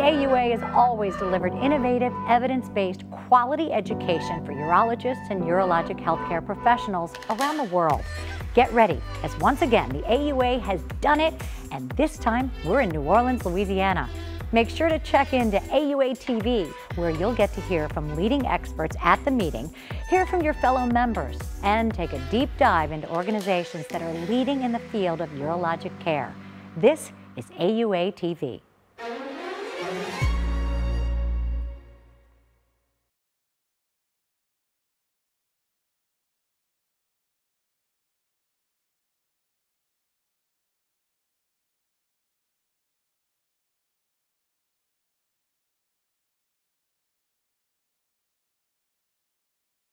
AUA has always delivered innovative, evidence-based, quality education for urologists and urologic healthcare professionals around the world. Get ready, as once again, the AUA has done it, and this time we're in New Orleans, Louisiana. Make sure to check into AUA TV, where you'll get to hear from leading experts at the meeting, hear from your fellow members, and take a deep dive into organizations that are leading in the field of urologic care. This is AUA TV.